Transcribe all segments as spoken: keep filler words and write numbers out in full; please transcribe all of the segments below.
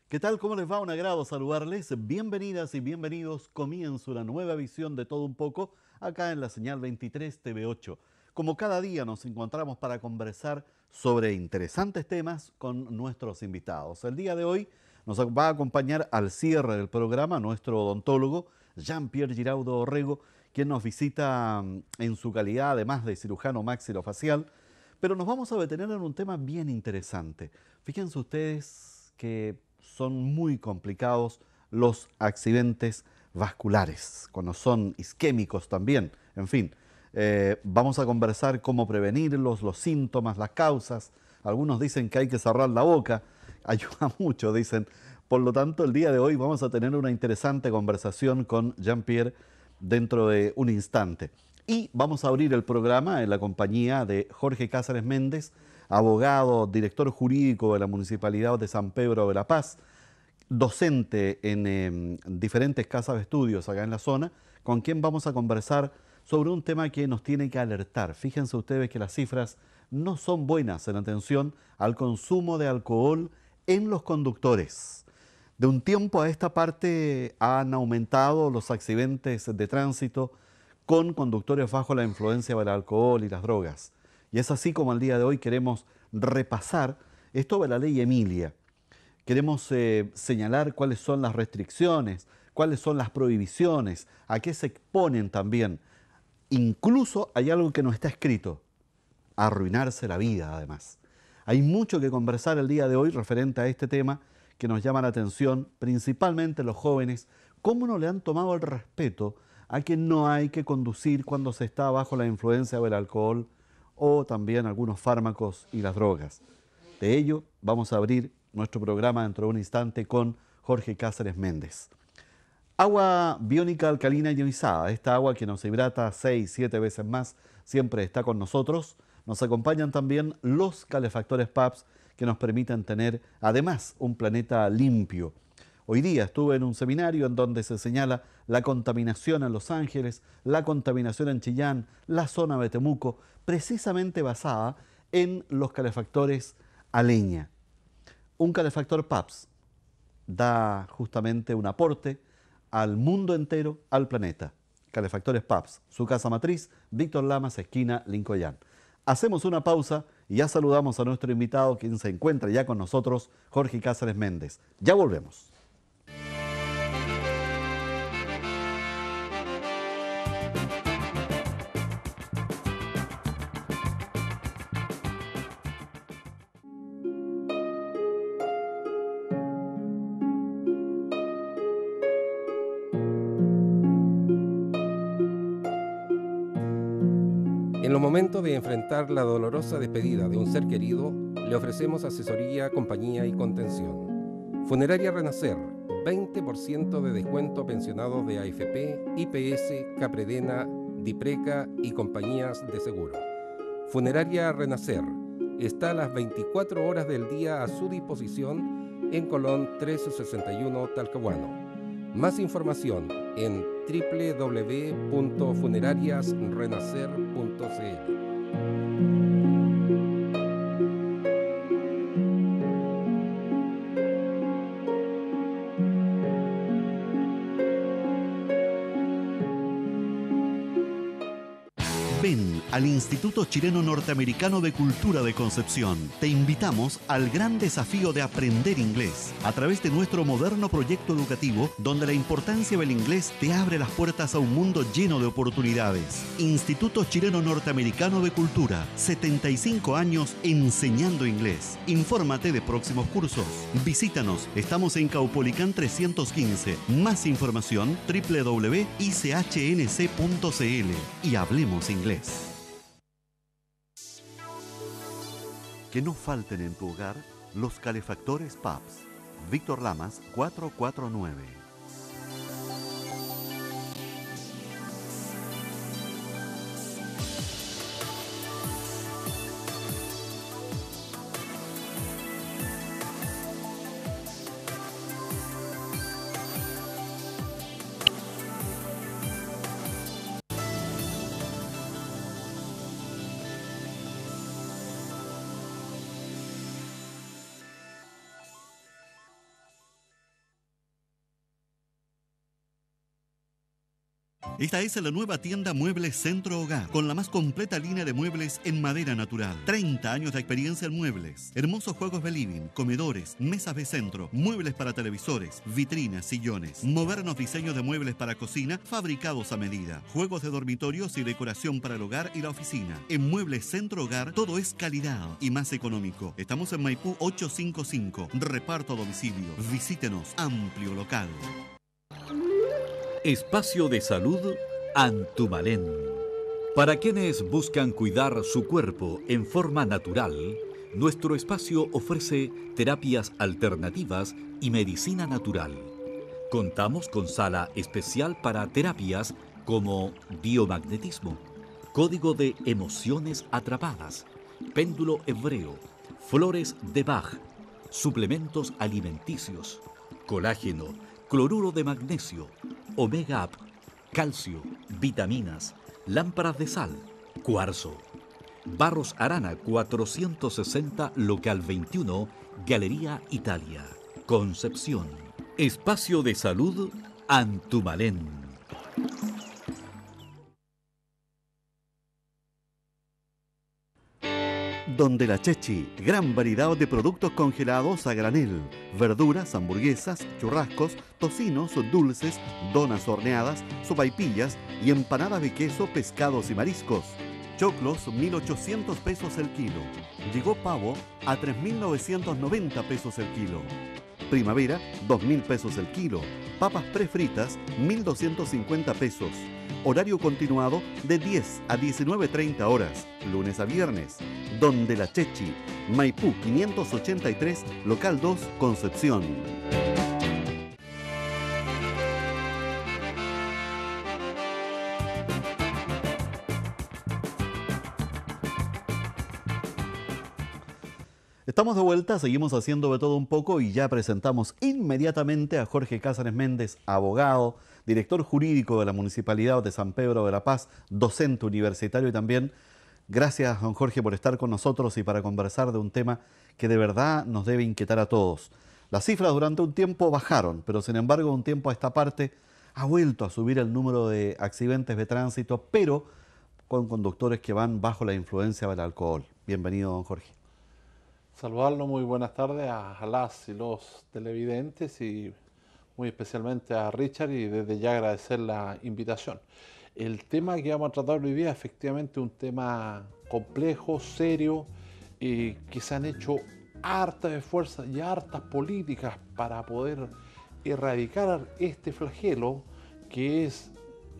¿Qué tal? ¿Cómo les va? Un agrado saludarles. Bienvenidas y bienvenidos. Comienza una nueva visión de Todo un poco acá en la señal veintitrés T V ocho. Como cada día nos encontramos para conversar sobre interesantes temas con nuestros invitados. El día de hoy nos va a acompañar al cierre del programa nuestro odontólogo Jean-Pierre Giraudo Orrego, quien nos visita mm, en su calidad además de cirujano maxilofacial. Pero nos vamos a detener en un tema bien interesante. Fíjense ustedes que son muy complicados los accidentes vasculares, cuando son isquémicos también. En fin, eh, vamos a conversar cómo prevenirlos, los síntomas, las causas. Algunos dicen que hay que cerrar la boca, ayuda mucho, dicen. Por lo tanto, el día de hoy vamos a tener una interesante conversación con Jean-Pierre dentro de un instante. Y vamos a abrir el programa en la compañía de Jorge Cáceres Méndez, abogado, director jurídico de la Municipalidad de San Pedro de la Paz, docente en eh, diferentes casas de estudios acá en la zona, con quien vamos a conversar sobre un tema que nos tiene que alertar. Fíjense ustedes que las cifras no son buenas en atención al consumo de alcohol en los conductores. De un tiempo a esta parte han aumentado los accidentes de tránsito con conductores bajo la influencia del alcohol y las drogas. Y es así como el día de hoy queremos repasar esto de la ley Emilia. Queremos eh, señalar cuáles son las restricciones, cuáles son las prohibiciones, a qué se exponen también. Incluso hay algo que no está escrito, arruinarse la vida además. Hay mucho que conversar el día de hoy referente a este tema que nos llama la atención, principalmente los jóvenes, cómo no le han tomado el respeto a que no hay que conducir cuando se está bajo la influencia del alcohol o también algunos fármacos y las drogas. De ello vamos a abrir nuestro programa dentro de un instante con Jorge Cáceres Méndez. Agua biónica alcalina ionizada, esta agua que nos hidrata seis, siete veces más, siempre está con nosotros. Nos acompañan también los calefactores P A P S que nos permiten tener además un planeta limpio. Hoy día estuve en un seminario en donde se señala la contaminación en Los Ángeles, la contaminación en Chillán, la zona de Temuco, precisamente basada en los calefactores a leña. Un calefactor P A P S da justamente un aporte al mundo entero, al planeta. Calefactores P A P S, su casa matriz, Víctor Lamas, esquina Lincoln. Hacemos una pausa y ya saludamos a nuestro invitado, quien se encuentra ya con nosotros, Jorge Cáceres Méndez. Ya volvemos. En los momentos de enfrentar la dolorosa despedida de un ser querido, le ofrecemos asesoría, compañía y contención. Funeraria Renacer, veinte por ciento de descuento a pensionados de A F P, I P S, Capredena, Dipreca y compañías de seguro. Funeraria Renacer está a las veinticuatro horas del día a su disposición en Colón trescientos sesenta y uno Talcahuano. Más información en doble u doble u doble u punto funerarias renacer punto c l. Ven al Instituto Chileno Norteamericano de Cultura de Concepción. Te invitamos al gran desafío de aprender inglés a través de nuestro moderno proyecto educativo, donde la importancia del inglés te abre las puertas a un mundo lleno de oportunidades. Instituto Chileno Norteamericano de Cultura, setenta y cinco años enseñando inglés. Infórmate de próximos cursos. Visítanos, estamos en Caupolicán trescientos quince. Más información doble u doble u doble u punto i c h n c punto c l y hablemos inglés. Que no falten en tu hogar los calefactores P A P S. Víctor Lamas, cuatrocientos cuarenta y nueve. Esta es la nueva tienda Muebles Centro Hogar, con la más completa línea de muebles en madera natural. treinta años de experiencia en muebles. Hermosos juegos de living, comedores, mesas de centro, muebles para televisores, vitrinas, sillones. Modernos diseños de muebles para cocina, fabricados a medida. Juegos de dormitorios y decoración para el hogar y la oficina. En Muebles Centro Hogar, todo es calidad y más económico. Estamos en Maipú ochocientos cincuenta y cinco. Reparto a domicilio. Visítenos. Amplio local. Espacio de salud Antumalén. Para quienes buscan cuidar su cuerpo en forma natural, nuestro espacio ofrece terapias alternativas y medicina natural. Contamos con sala especial para terapias como biomagnetismo, código de emociones atrapadas, péndulo hebreo, flores de Bach, suplementos alimenticios, colágeno, cloruro de magnesio, omega up, calcio, vitaminas, lámparas de sal, cuarzo. Barros Arana cuatrocientos sesenta, local veintiuno, Galería Italia, Concepción. Espacio de salud Antumalén. Donde la Chechi, gran variedad de productos congelados a granel, verduras, hamburguesas, churrascos, tocinos, dulces, donas horneadas, sopaipillas y empanadas de queso, pescados y mariscos. Choclos, mil ochocientos pesos el kilo. Llegó pavo a tres mil novecientos noventa pesos el kilo. Primavera, dos mil pesos el kilo. Papas prefritas, mil doscientos cincuenta pesos. Horario continuado de diez a diecinueve treinta horas, lunes a viernes. Donde la Chechi, Maipú quinientos ochenta y tres, local dos, Concepción. Estamos de vuelta, seguimos haciendo de todo un poco y ya presentamos inmediatamente a Jorge Cáceres Méndez, abogado, director jurídico de la Municipalidad de San Pedro de la Paz, docente universitario y también. Gracias, don Jorge, por estar con nosotros y para conversar de un tema que de verdad nos debe inquietar a todos. Las cifras durante un tiempo bajaron, pero sin embargo, un tiempo a esta parte ha vuelto a subir el número de accidentes de tránsito, pero con conductores que van bajo la influencia del alcohol. Bienvenido, don Jorge. Saludarlo, muy buenas tardes a las y los televidentes y muy especialmente a Richard, y desde ya agradecer la invitación. El tema que vamos a tratar hoy día es efectivamente un tema complejo, serio, y que se han hecho hartas esfuerzos y hartas políticas para poder erradicar este flagelo que es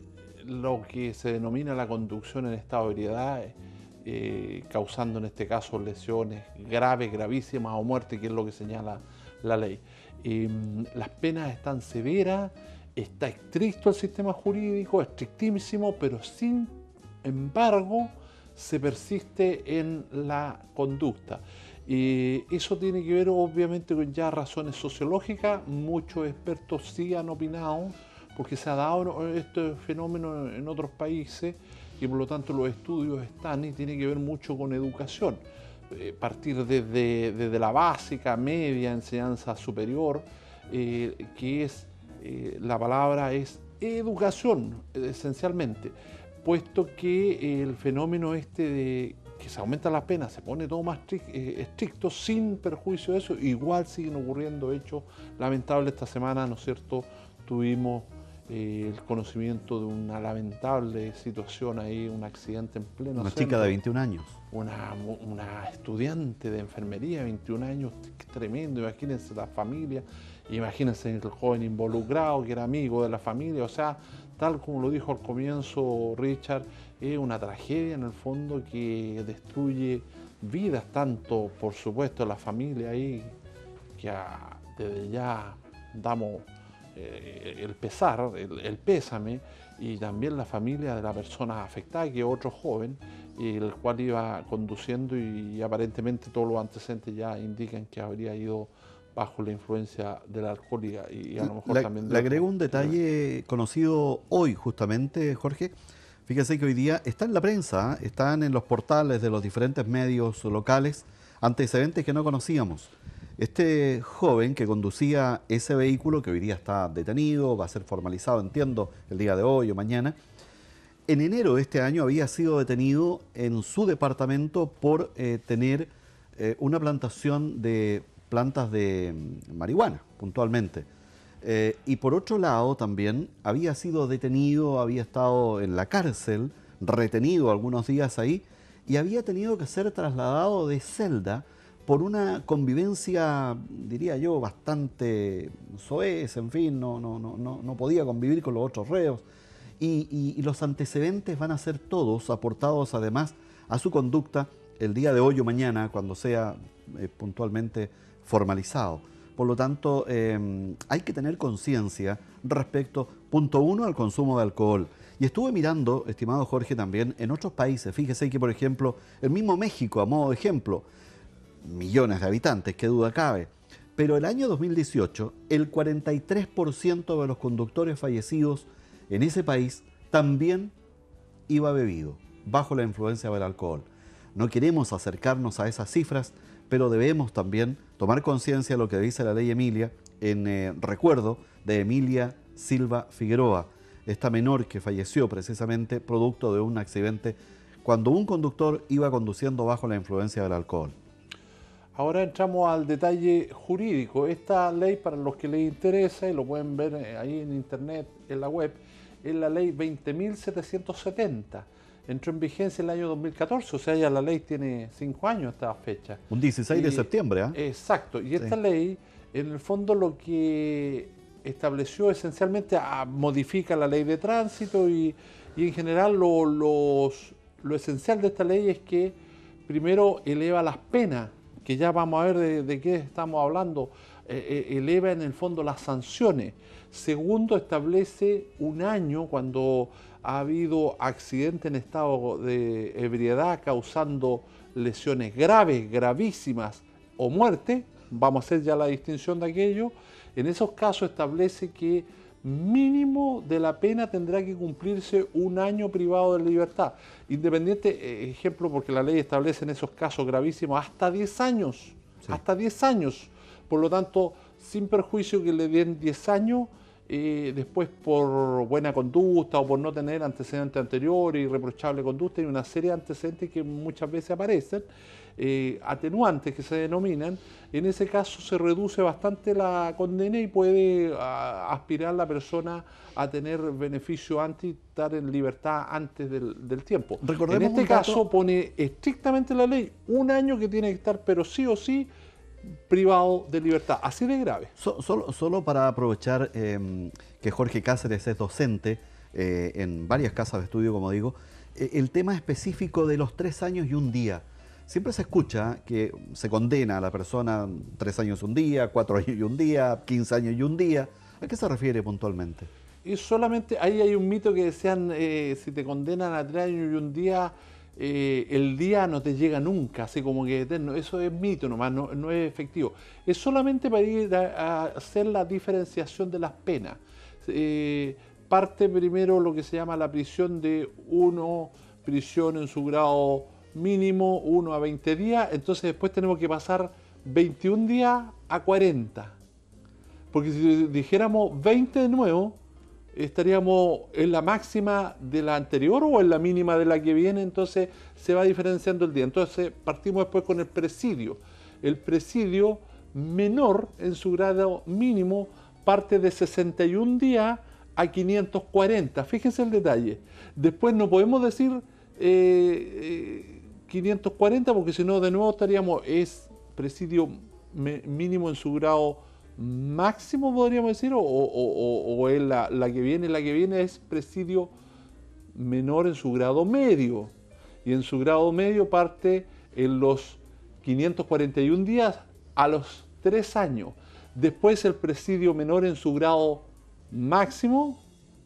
lo que se denomina la conducción en estado de ebriedad, eh, causando en este caso lesiones graves, gravísimas o muerte, que es lo que señala la ley. Eh, las penas están severas, está estricto el sistema jurídico, estrictísimo, pero sin embargo se persiste en la conducta. Eh, eso tiene que ver obviamente con ya razones sociológicas. Muchos expertos sí han opinado, porque se ha dado este fenómeno en otros países y por lo tanto los estudios están, y tiene que ver mucho con educación. Eh, partir desde, desde la básica, media, enseñanza superior, eh, que es, eh, la palabra es educación, esencialmente, puesto que el fenómeno este de que se aumentan las penas, se pone todo más estricto, sin perjuicio de eso, igual siguen ocurriendo hechos lamentables. Esta semana, ¿no es cierto?, tuvimos eh, el conocimiento de una lamentable situación ahí, un accidente en pleno Una centro. chica de veintiún años. Una, una estudiante de enfermería, veintiún años, tremendo. Imagínense la familia, imagínense el joven involucrado que era amigo de la familia. O sea, tal como lo dijo al comienzo Richard, es una tragedia en el fondo que destruye vidas, tanto por supuesto la familia ahí, que a, desde ya damos eh, el pesar, el, el pésame, y también la familia de la persona afectada, que es otro joven, el cual iba conduciendo y, y aparentemente todos los antecedentes ya indican que habría ido bajo la influencia del alcohol y, y a lo mejor la, también... Le agrego un detalle conocido hoy justamente, Jorge. Fíjese que hoy día está en la prensa, ¿eh? Están en los portales de los diferentes medios locales antecedentes que no conocíamos. Este joven que conducía ese vehículo, que hoy día está detenido, va a ser formalizado, entiendo, el día de hoy o mañana, en enero de este año había sido detenido en su departamento por eh, tener eh, una plantación de plantas de marihuana, puntualmente. Eh, y por otro lado también había sido detenido, había estado en la cárcel, retenido algunos días ahí, y había tenido que ser trasladado de celda por una convivencia, diría yo, bastante soez, en fin, no, no, no, no, no podía convivir con los otros reos. Y, y, y los antecedentes van a ser todos aportados además a su conducta el día de hoy o mañana, cuando sea eh, puntualmente formalizado. Por lo tanto, eh, hay que tener conciencia respecto, punto uno, al consumo de alcohol. Y estuve mirando, estimado Jorge, también en otros países. Fíjese que, por ejemplo, el mismo México, a modo de ejemplo, millones de habitantes, qué duda cabe, pero el año dos mil dieciocho, el cuarenta y tres por ciento de los conductores fallecidos en ese país también iba bebido, bajo la influencia del alcohol. No queremos acercarnos a esas cifras, pero debemos también tomar conciencia de lo que dice la ley Emilia, en eh, recuerdo de Emilia Silva Figueroa, esta menor que falleció precisamente producto de un accidente cuando un conductor iba conduciendo bajo la influencia del alcohol. Ahora entramos al detalle jurídico. Esta ley, para los que les interesa, y lo pueden ver ahí en internet, en la web, es la ley veinte mil setecientos setenta. Entró en vigencia el año dos mil catorce, o sea, ya la ley tiene cinco años esta fecha. Un dieciséis de septiembre, ¿eh? Exacto, y esta Sí. ley, en el fondo, lo que estableció esencialmente, a, modifica la ley de tránsito y, y en general lo, los, lo esencial de esta ley es que primero eleva las penas, que ya vamos a ver de, de qué estamos hablando, eh, eh, eleva en el fondo las sanciones. Segundo, establece un año cuando ha habido accidente en estado de ebriedad causando lesiones graves, gravísimas o muerte. Vamos a hacer ya la distinción de aquello. En esos casos establece que mínimo de la pena tendrá que cumplirse un año privado de libertad. Independiente, eh, ejemplo, porque la ley establece en esos casos gravísimos hasta diez años. Sí. Hasta diez años. Por lo tanto, sin perjuicio que le den diez años, eh, después por buena conducta o por no tener antecedentes anteriores, irreprochable conducta, y una serie de antecedentes que muchas veces aparecen, eh, atenuantes que se denominan, en ese caso se reduce bastante la condena y puede a, aspirar la persona a tener beneficio antes y estar en libertad antes del, del tiempo. Recordemos en este un dato... caso pone estrictamente la ley un año que tiene que estar, pero sí o sí, privado de libertad, así de grave. So, solo, solo para aprovechar eh, que Jorge Cáceres es docente eh, en varias casas de estudio, como digo, eh, el tema específico de los tres años y un día. Siempre se escucha que se condena a la persona tres años y un día, cuatro años y un día, quince años y un día. ¿A qué se refiere puntualmente? Y solamente ahí hay un mito que decían, eh, si te condenan a tres años y un día, Eh, el día no te llega nunca, así como que eterno. Eso es mito nomás, no, no es efectivo. Es solamente para ir a, a hacer la diferenciación de las penas. Eh, parte primero lo que se llama la prisión de uno, prisión en su grado mínimo, uno a veinte días, entonces después tenemos que pasar veintiún días a cuarenta. Porque si dijéramos veinte de nuevo, estaríamos en la máxima de la anterior o en la mínima de la que viene, entonces se va diferenciando el día. Entonces partimos después con el presidio. El presidio menor en su grado mínimo parte de sesenta y un días a quinientos cuarenta. Fíjense el detalle. Después no podemos decir eh, eh, quinientos cuarenta porque si no de nuevo estaríamos, es presidio mínimo en su grado máximo, podríamos decir, o, o, o, o es la, la que viene, la que viene es presidio menor en su grado medio, y en su grado medio parte en los quinientos cuarenta y un días a los tres años. Después el presidio menor en su grado máximo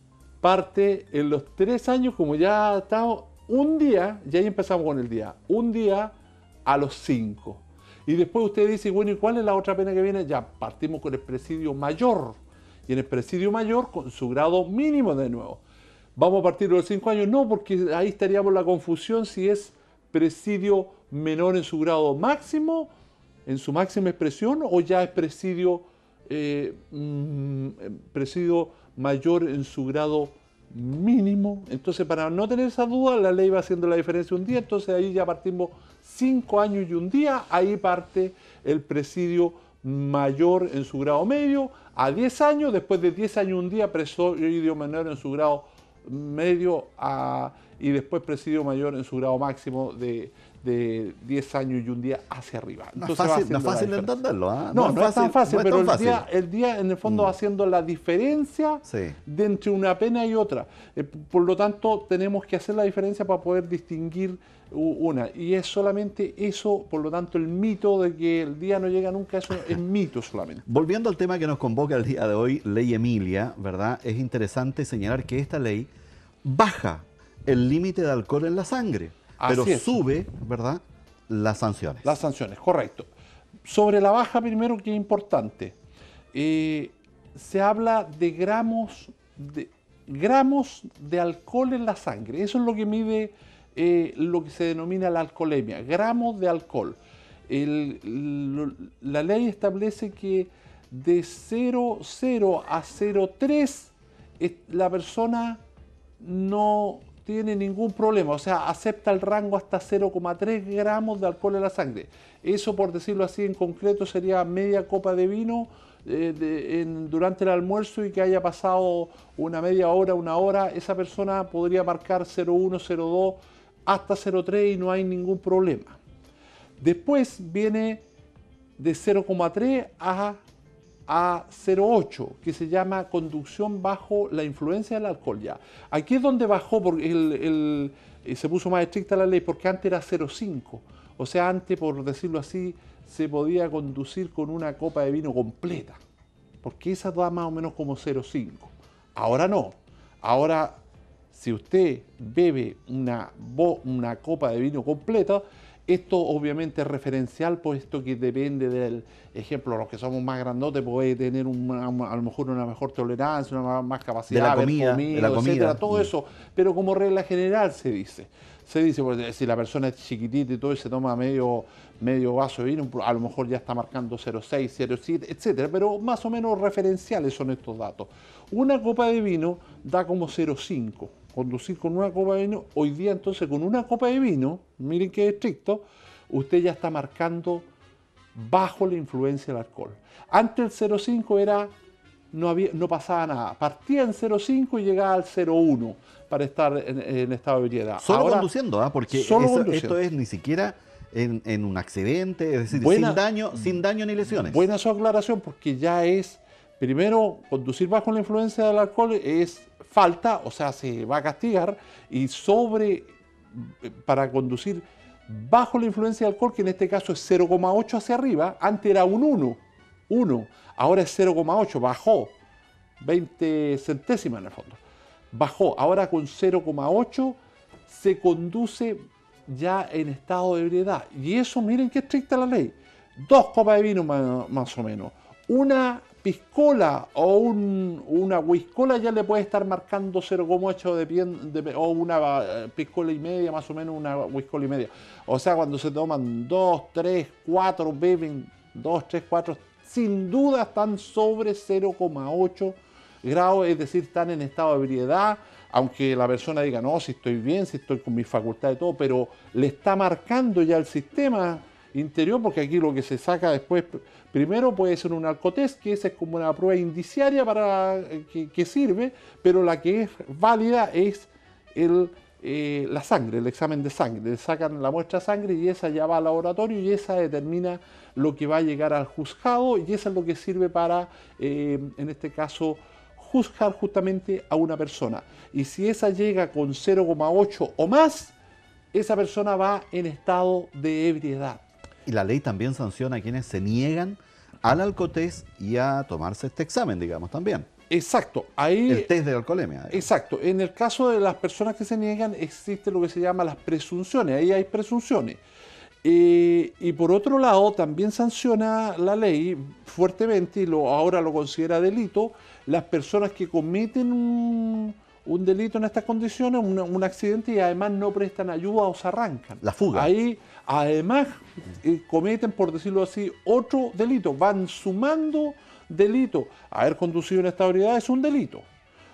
parte en los tres años, como ya estamos, un día, y ahí empezamos con el día, un día a los cinco. Y después usted dice, bueno, ¿y cuál es la otra pena que viene? Ya partimos con el presidio mayor. Y en el presidio mayor, con su grado mínimo de nuevo. ¿Vamos a partir de los cinco años? No, porque ahí estaríamos la confusión si es presidio menor en su grado máximo en su máxima expresión o ya es presidio, eh, mm, presidio mayor en su grado mínimo? Entonces, para no tener esa duda, la ley va haciendo la diferencia un día, entonces ahí ya partimos cinco años y un día, ahí parte el presidio mayor en su grado medio, a diez años, después de diez años y un día, presidio menor en su grado medio a, y después presidio mayor en su grado máximo de, de diez años y un día hacia arriba. Entonces, no es fácil, no es fácil de entenderlo. ¿eh? No, no, es, no es tan fácil, no pero tan fácil. El, día, el día en el fondo mm. va haciendo la diferencia sí. de entre una pena y otra. Eh, por lo tanto, tenemos que hacer la diferencia para poder distinguir una. Y es solamente eso, por lo tanto, el mito de que el día no llega nunca, eso es mito solamente. Volviendo al tema que nos convoca el día de hoy, Ley Emilia, ¿verdad? Es interesante señalar que esta ley baja el límite de alcohol en la sangre, Así pero es. sube, ¿verdad?, las sanciones. Las sanciones, correcto. Sobre la baja, primero, que es importante, eh, se habla de gramos de, gramos de alcohol en la sangre. Eso es lo que mide eh, lo que se denomina la alcoholemia, gramos de alcohol. El, lo, la ley establece que de cero coma cero a cero coma tres la persona no tiene ningún problema, o sea, acepta el rango hasta cero coma tres gramos de alcohol en la sangre. Eso, por decirlo así, en concreto sería media copa de vino eh, de, en, durante el almuerzo y que haya pasado una media hora, una hora, esa persona podría marcar cero coma uno, cero coma dos hasta cero coma tres y no hay ningún problema. Después viene de cero coma tres a a cero coma ocho, que se llama conducción bajo la influencia del alcohol. Ya. Aquí es donde bajó, porque el, el, se puso más estricta la ley, porque antes era cero coma cinco. O sea, antes, por decirlo así, se podía conducir con una copa de vino completa, porque esa da más o menos como cero coma cinco. Ahora no. Ahora, si usted bebe una, una copa de vino completa, esto obviamente es referencial, puesto que depende del ejemplo, los que somos más grandotes puede tener una, a lo mejor una mejor tolerancia, una más capacidad de la comida, comido, de la comida. Etcétera, todo sí. eso, pero como regla general se dice. Se dice, pues, si la persona es chiquitita y todo y se toma medio, medio vaso de vino, a lo mejor ya está marcando cero coma seis, cero coma siete, etcétera, pero más o menos referenciales son estos datos. Una copa de vino da como cero coma cinco. Conducir con una copa de vino, hoy día entonces con una copa de vino, miren qué estricto, usted ya está marcando bajo la influencia del alcohol. Antes el cero coma cinco era, no, había, no pasaba nada, partía en cero coma cinco y llegaba al cero coma uno para estar en, en estado de ebriedad. Solo Ahora, conduciendo, ¿eh? Porque solo eso, conduciendo. Esto es ni siquiera en, en un accidente, es decir, buena, sin, daño, sin daño ni lesiones. Buena su aclaración, porque ya es, primero, conducir bajo la influencia del alcohol es falta, o sea, se va a castigar, y sobre, para conducir bajo la influencia del alcohol, que en este caso es cero coma ocho hacia arriba, antes era un uno, uno, ahora es cero coma ocho, bajó, veinte centésimas en el fondo, bajó, ahora con cero coma ocho se conduce ya en estado de ebriedad, y eso miren qué estricta la ley, dos copas de vino más, más o menos, una piscola o un, una whiskola ya le puede estar marcando cero coma ocho de, de, o una piscola y media, más o menos una whiskola y media. O sea, cuando se toman dos, tres, cuatro, beben dos, tres, cuatro, sin duda están sobre cero coma ocho grados, es decir, están en estado de ebriedad, aunque la persona diga, no, si estoy bien, si estoy con mis facultades y todo, pero le está marcando ya el sistema interior, porque aquí lo que se saca después, primero puede ser un alcotest, que esa es como una prueba indiciaria para que, que sirve, pero la que es válida es el, eh, la sangre, el examen de sangre. Le sacan la muestra de sangre y esa ya va al laboratorio y esa determina lo que va a llegar al juzgado y eso es lo que sirve para, eh, en este caso, juzgar justamente a una persona. Y si esa llega con cero coma ocho o más, esa persona va en estado de ebriedad. Y la ley también sanciona a quienes se niegan al alcotest y a tomarse este examen, digamos, también. Exacto. Ahí, el test de alcoholemia. Digamos. Exacto. En el caso de las personas que se niegan, existe lo que se llama las presunciones. Ahí hay presunciones. Eh, y por otro lado, también sanciona la ley fuertemente, y lo, ahora lo considera delito, las personas que cometen un, un delito en estas condiciones, un, un accidente, y además no prestan ayuda o se arrancan. La fuga. Ahí además eh, cometen, por decirlo así, otro delito, van sumando delitos. Haber conducido en estado de ebriedad es un delito.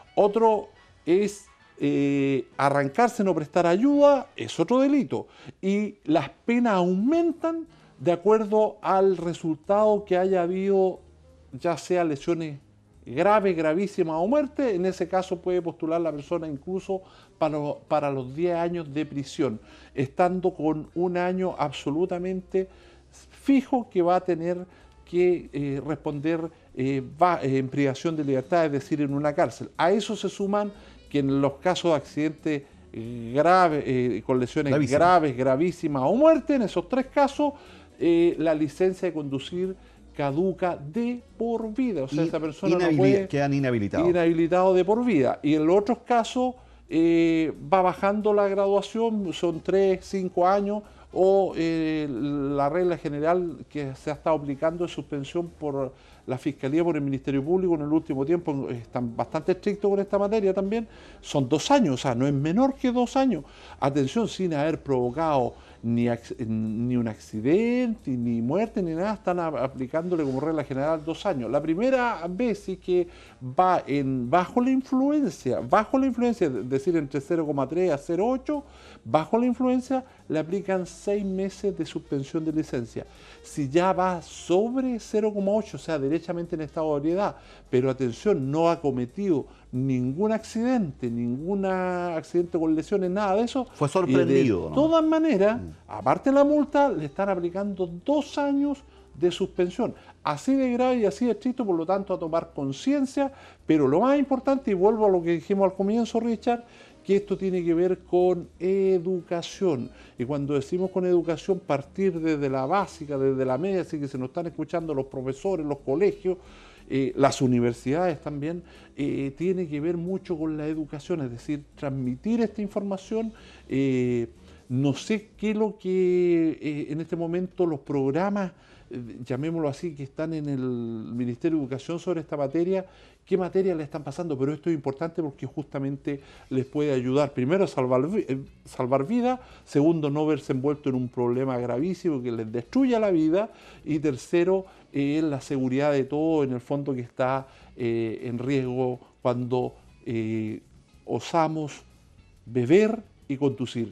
Otro es eh, arrancarse, no prestar ayuda, es otro delito. Y las penas aumentan de acuerdo al resultado que haya habido, ya sea lesiones grave, gravísima o muerte. En ese caso puede postular la persona incluso para, para los diez años de prisión, estando con un año absolutamente fijo que va a tener que eh, responder eh, va, eh, en privación de libertad, es decir, en una cárcel. A eso se suman que en los casos de accidentes eh, graves, eh, con lesiones Gravísima. graves, gravísimas o muerte, en esos tres casos, eh, la licencia de conducir caduca de por vida, o sea, esa persona no puede, quedan inhabilitados. Inhabilitado de por vida. Y en los otros casos eh, va bajando la graduación, son tres, cinco años, o eh, la regla general que se ha estado aplicando es suspensión por la Fiscalía, por el Ministerio Público en el último tiempo, están bastante estrictos con esta materia también, son dos años, o sea, no es menor que dos años. Atención, sin haber provocado Ni, ni un accidente, ni muerte, ni nada, están aplicándole como regla general dos años. La primera vez sí que va en bajo la influencia, bajo la influencia, es decir, entre cero coma tres a cero coma ocho, bajo la influencia le aplican seis meses de suspensión de licencia. Si ya va sobre cero coma ocho, o sea, derechamente en estado de ebriedad, pero atención, no ha cometido ningún accidente, ningún accidente con lesiones, nada de eso. Fue sorprendido. De ¿no? todas maneras, mm. aparte de la multa, le están aplicando dos años de suspensión. Así de grave y así de estricto, por lo tanto, a tomar conciencia. Pero lo más importante, y vuelvo a lo que dijimos al comienzo, Richard, que esto tiene que ver con educación. Y cuando decimos con educación, partir desde la básica, desde la media, así que se nos están escuchando los profesores, los colegios, Eh, las universidades también, eh, tiene que ver mucho con la educación, es decir, transmitir esta información. Eh, no sé qué es lo que eh, en este momento los programas, eh, llamémoslo así, que están en el Ministerio de Educación sobre esta materia, qué materia le están pasando, pero esto es importante porque justamente les puede ayudar, primero, a salvar, eh, salvar vida, segundo, no verse envuelto en un problema gravísimo que les destruya la vida, y tercero, eh, la seguridad de todo, en el fondo, que está eh, en riesgo cuando eh, osamos beber y conducir.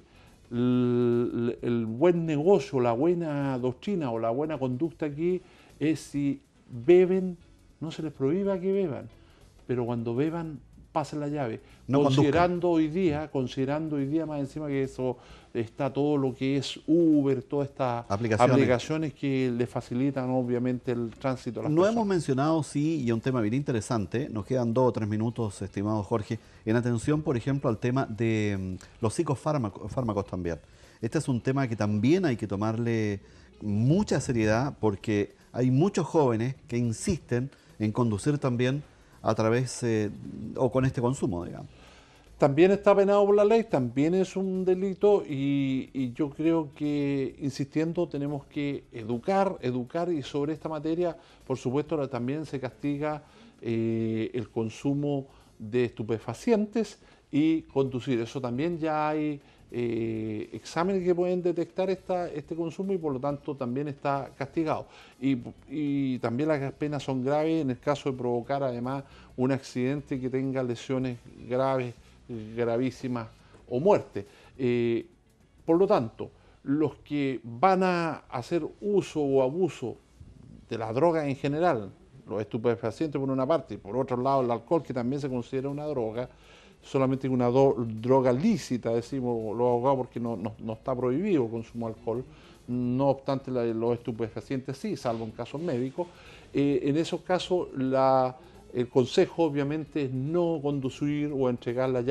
El, el buen negocio, la buena doctrina o la buena conducta aquí es si beben, no se les prohíba que beban, pero cuando beban, pasen la llave. No considerando conduzcan. hoy día, considerando hoy día más encima que eso está todo lo que es Uber, todas estas aplicaciones. aplicaciones que le facilitan obviamente el tránsito a las No personas. hemos mencionado, sí, y un tema bien interesante, nos quedan dos o tres minutos, estimado Jorge, en atención, por ejemplo, al tema de um, los psicofármacos fármacos también. Este es un tema que también hay que tomarle mucha seriedad, porque hay muchos jóvenes que insisten en conducir también a través eh, o con este consumo, digamos. También está penado por la ley, también es un delito, y, y yo creo que, insistiendo, tenemos que educar, educar, y sobre esta materia, por supuesto, también se castiga eh, el consumo de estupefacientes y conducir. Eso también ya hay eh, exámenes que pueden detectar esta, este consumo, y por lo tanto también está castigado. Y, y también las penas son graves en el caso de provocar además un accidente que tenga lesiones graves, gravísimas o muerte. Eh, por lo tanto, los que van a hacer uso o abuso de la droga en general, los estupefacientes por una parte, y por otro lado el alcohol, que también se considera una droga, solamente una do, droga lícita, decimos los abogados, porque no, no, no está prohibido el consumo de alcohol, no obstante la, los estupefacientes sí, salvo en casos médicos. Eh, en esos casos la... El consejo obviamente es no conducir o entregar la llave.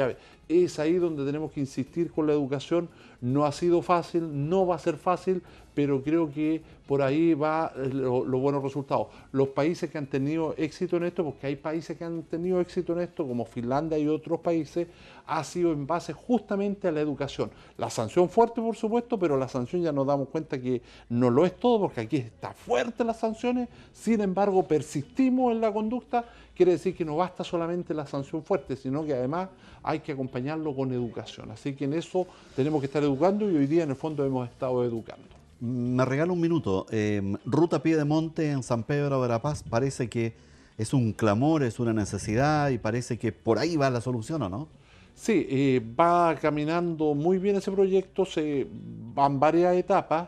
Es ahí donde tenemos que insistir con la educación. No ha sido fácil, no va a ser fácil, pero creo que por ahí va los lo buenos resultados. Los países que han tenido éxito en esto, porque hay países que han tenido éxito en esto, como Finlandia y otros países, ha sido en base justamente a la educación. La sanción fuerte, por supuesto, pero la sanción ya nos damos cuenta que no lo es todo, porque aquí está fuerte las sanciones, sin embargo persistimos en la conducta. Quiere decir que no basta solamente la sanción fuerte, sino que además hay que acompañarlo con educación. Así que en eso tenemos que estar educando y hoy día en el fondo hemos estado educando. Me regala un minuto. Eh, Ruta Piedemonte en San Pedro de la Paz parece que es un clamor, es una necesidad y parece que por ahí va la solución, ¿o no? Sí, eh, va caminando muy bien ese proyecto, se van varias etapas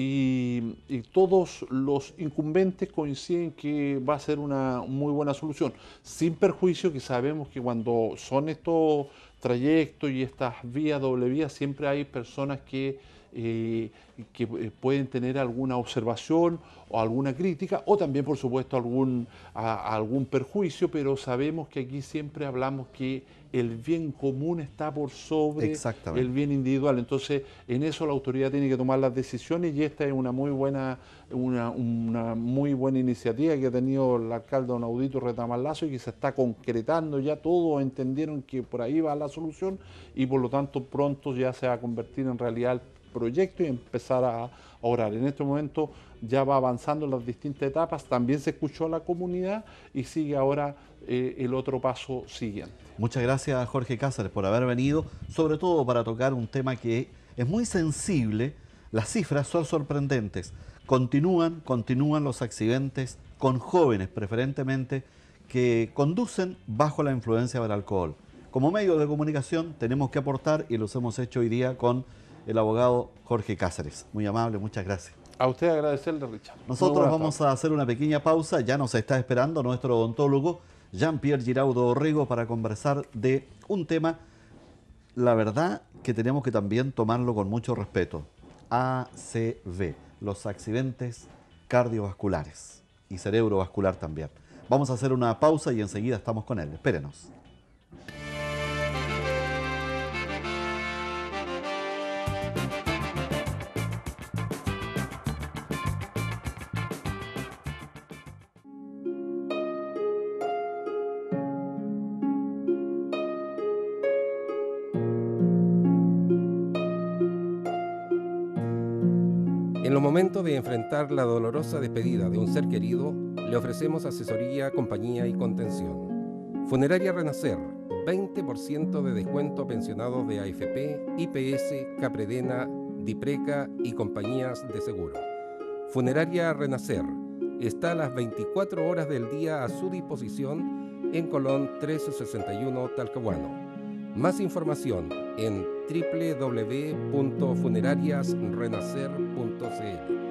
y, y todos los incumbentes coinciden que va a ser una muy buena solución, sin perjuicio que sabemos que cuando son estos trayectos y estas vías, doble vía, siempre hay personas que, eh, que pueden tener alguna observación o alguna crítica, o también, por supuesto, algún, a, algún perjuicio, pero sabemos que aquí siempre hablamos que el bien común está por sobre el bien individual. Entonces, en eso la autoridad tiene que tomar las decisiones y esta es una muy buena, una, una muy buena iniciativa que ha tenido el alcalde don Audito Retamal Lazo y que se está concretando ya. Todos entendieron que por ahí va la solución y por lo tanto pronto ya se va a convertir en realidad el proyecto y empezar a orar. En este momento ya va avanzando en las distintas etapas, también se escuchó a la comunidad y sigue ahora eh, el otro paso siguiente. Muchas gracias, Jorge Cáceres, por haber venido, sobre todo para tocar un tema que es muy sensible. Las cifras son sorprendentes. Continúan, continúan los accidentes con jóvenes preferentemente que conducen bajo la influencia del alcohol. Como medio de comunicación tenemos que aportar y los hemos hecho hoy día con el abogado Jorge Cáceres. Muy amable, muchas gracias. A usted agradecerle, Richard. Nosotros vamos a hacer una pequeña pausa, ya nos está esperando nuestro odontólogo Jean-Pierre Giraudo Orrego para conversar de un tema, la verdad que tenemos que también tomarlo con mucho respeto. A C V, los accidentes cardiovasculares y cerebrovascular también. Vamos a hacer una pausa y enseguida estamos con él. Espérenos. En los momentos de enfrentar la dolorosa despedida de un ser querido, le ofrecemos asesoría, compañía y contención. Funeraria Renacer, veinte por ciento de descuento a pensionados de A F P, I P S, Capredena, Dipreca y compañías de seguro. Funeraria Renacer está a las veinticuatro horas del día a su disposición en Colón trescientos sesenta y uno Talcahuano. Más información en doble u doble u doble u punto funerarias renacer punto c l.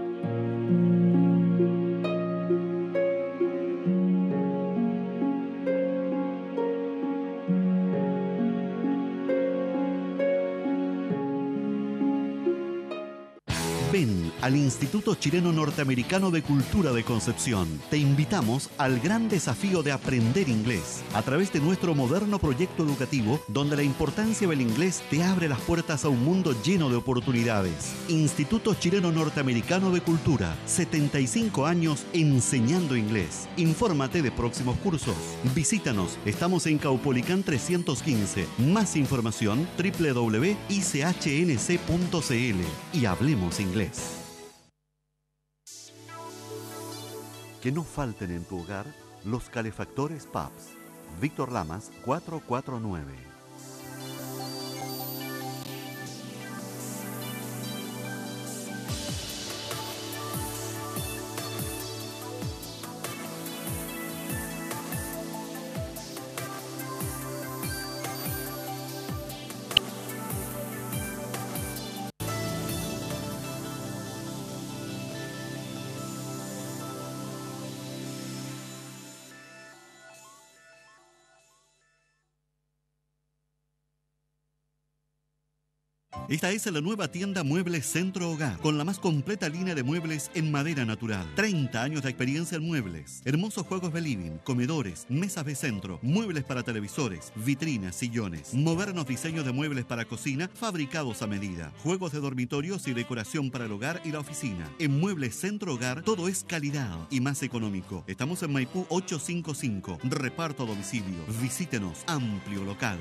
Ven al Instituto Chileno Norteamericano de Cultura de Concepción. Te invitamos al gran desafío de aprender inglés a través de nuestro moderno proyecto educativo, donde la importancia del inglés te abre las puertas a un mundo lleno de oportunidades. Instituto Chileno Norteamericano de Cultura, setenta y cinco años enseñando inglés. Infórmate de próximos cursos. Visítanos, estamos en Caupolicán trescientos quince. Más información doble u doble u doble u punto i c h n c punto c l y hablemos inglés. Que no falten en tu hogar los calefactores P A P S. Víctor Lamas, cuatrocientos cuarenta y nueve. Esta es la nueva tienda Muebles Centro Hogar, con la más completa línea de muebles en madera natural. treinta años de experiencia en muebles. Hermosos juegos de living, comedores, mesas de centro, muebles para televisores, vitrinas, sillones. Modernos diseños de muebles para cocina, fabricados a medida. Juegos de dormitorios y decoración para el hogar y la oficina. En Muebles Centro Hogar, todo es calidad y más económico. Estamos en Maipú ochocientos cincuenta y cinco. Reparto a domicilio. Visítenos. Amplio local.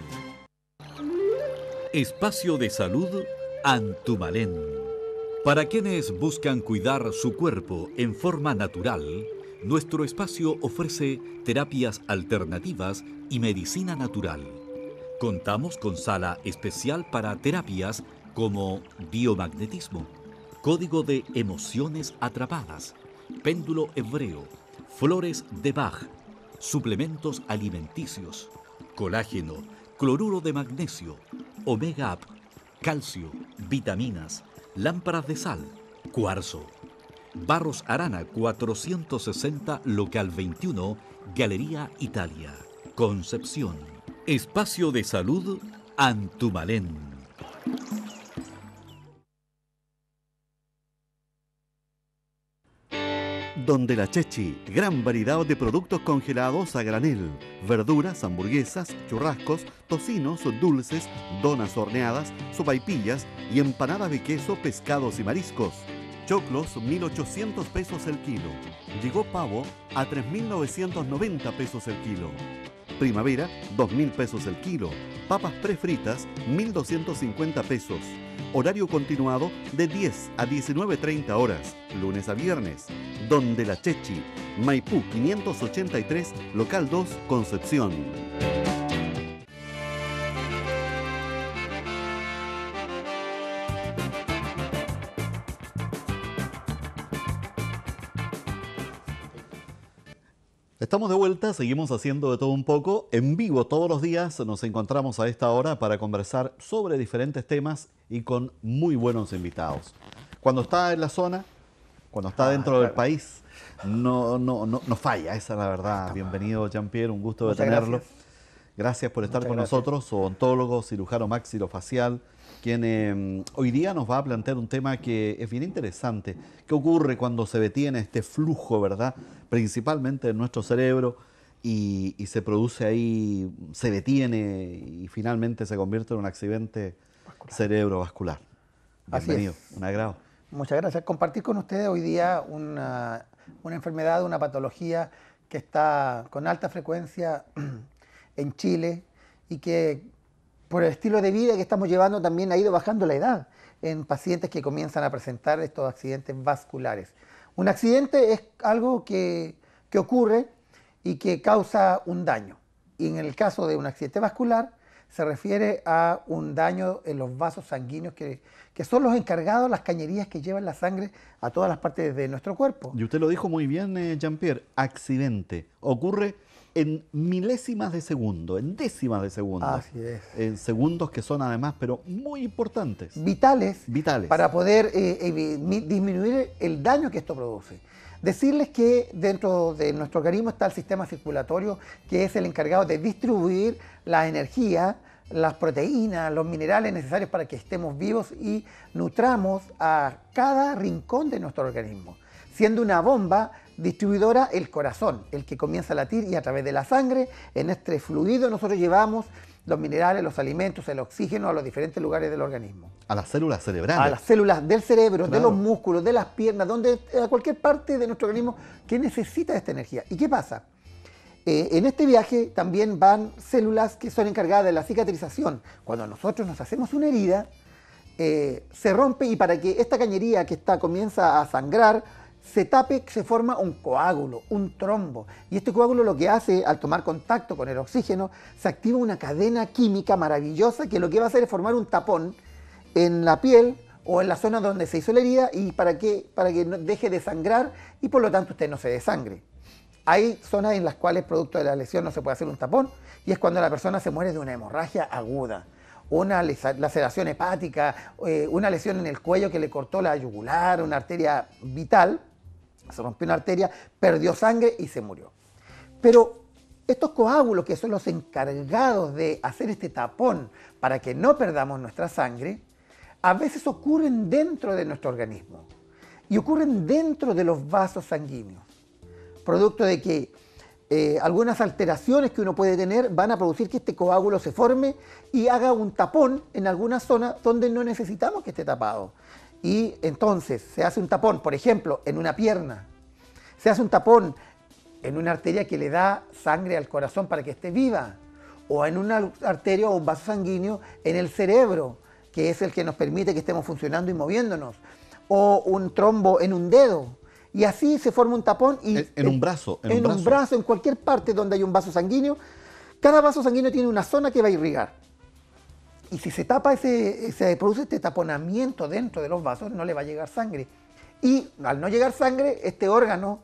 Espacio de salud Antumalén. Para quienes buscan cuidar su cuerpo en forma natural, nuestro espacio ofrece terapias alternativas y medicina natural. Contamos con sala especial para terapias como biomagnetismo, código de emociones atrapadas, péndulo hebreo, flores de Bach, suplementos alimenticios, colágeno, cloruro de magnesio, omega up, calcio, vitaminas, lámparas de sal, cuarzo. Barros Arana cuatrocientos sesenta, local veintiuno, Galería Italia, Concepción. Espacio de salud Antumalén. Donde la Chechi, gran variedad de productos congelados a granel, verduras, hamburguesas, churrascos, tocinos, dulces, donas horneadas, sopaipillas y empanadas de queso, pescados y mariscos. Choclos, mil ochocientos pesos el kilo. Llegó pavo a tres mil novecientos noventa pesos el kilo. Primavera, dos mil pesos el kilo. Papas prefritas, mil doscientos cincuenta pesos. Horario continuado de diez a diecinueve treinta horas, lunes a viernes. Donde la Chechi, Maipú quinientos ochenta y tres, local dos, Concepción. Estamos de vuelta, seguimos haciendo de todo un poco. En vivo todos los días nos encontramos a esta hora para conversar sobre diferentes temas y con muy buenos invitados. Cuando está en la zona, cuando está Ah, dentro claro. del país, no, no, no, no falla, esa es la verdad. Bienvenido, Jean-Pierre, un gusto de Muchas tenerlo. gracias. Gracias por estar Muchas con gracias. nosotros, odontólogo, cirujano maxilofacial, quien eh, hoy día nos va a plantear un tema que es bien interesante. ¿Qué ocurre cuando se detiene este flujo, verdad? Principalmente en nuestro cerebro y, y se produce ahí, se detiene y finalmente se convierte en un accidente Vascular. cerebrovascular. Así Bienvenido, es. un agrado. Muchas gracias. Compartir con ustedes hoy día una, una enfermedad, una patología que está con alta frecuencia en Chile y que por el estilo de vida que estamos llevando también ha ido bajando la edad en pacientes que comienzan a presentar estos accidentes vasculares. Un accidente es algo que, que ocurre y que causa un daño. Y en el caso de un accidente vascular se refiere a un daño en los vasos sanguíneos que, que son los encargados, las cañerías que llevan la sangre a todas las partes de nuestro cuerpo. Y usted lo dijo muy bien, eh, Jean-Pierre, accidente. Ocurre en milésimas de segundo, en décimas de segundo. Así es. En segundos que son además, pero muy importantes. Vitales, Vitales. para poder eh, evi- mi- disminuir el daño que esto produce. Decirles que dentro de nuestro organismo está el sistema circulatorio, que es el encargado de distribuir la energía, las proteínas, los minerales necesarios para que estemos vivos y nutramos a cada rincón de nuestro organismo, siendo una bomba distribuidora el corazón, el que comienza a latir, y a través de la sangre, en este fluido nosotros llevamos los minerales, los alimentos, el oxígeno a los diferentes lugares del organismo. A las células cerebrales. A las células del cerebro, de Claro. los músculos, de las piernas, donde, a cualquier parte de nuestro organismo que necesita esta energía. ¿Y qué pasa? Eh, en este viaje también van células que son encargadas de la cicatrización. Cuando nosotros nos hacemos una herida, eh, se rompe, y para que esta cañería que está, comienza a sangrar, se tape, se forma un coágulo, un trombo. Y este coágulo lo que hace, al tomar contacto con el oxígeno, se activa una cadena química maravillosa que lo que va a hacer es formar un tapón en la piel o en la zona donde se hizo la herida, y para que, para que no deje de sangrar y por lo tanto usted no se desangre. Hay zonas en las cuales producto de la lesión no se puede hacer un tapón, y es cuando la persona se muere de una hemorragia aguda, una lesa- laceración hepática, eh, una lesión en el cuello que le cortó la yugular, una arteria vital, se rompió una arteria, perdió sangre y se murió. Pero estos coágulos, que son los encargados de hacer este tapón para que no perdamos nuestra sangre, a veces ocurren dentro de nuestro organismo y ocurren dentro de los vasos sanguíneos, producto de que eh, algunas alteraciones que uno puede tener van a producir que este coágulo se forme y haga un tapón en alguna zona donde no necesitamos que esté tapado. Y entonces se hace un tapón, por ejemplo, en una pierna, se hace un tapón en una arteria que le da sangre al corazón para que esté viva, o en una arteria o un vaso sanguíneo en el cerebro, que es el que nos permite que estemos funcionando y moviéndonos, o un trombo en un dedo, y así se forma un tapón. Y en, en un brazo. En, en un, brazo. un brazo, en cualquier parte donde hay un vaso sanguíneo. Cada vaso sanguíneo tiene una zona que va a irrigar. Y si se tapa, ese, se produce este taponamiento dentro de los vasos, no le va a llegar sangre. Y al no llegar sangre, este órgano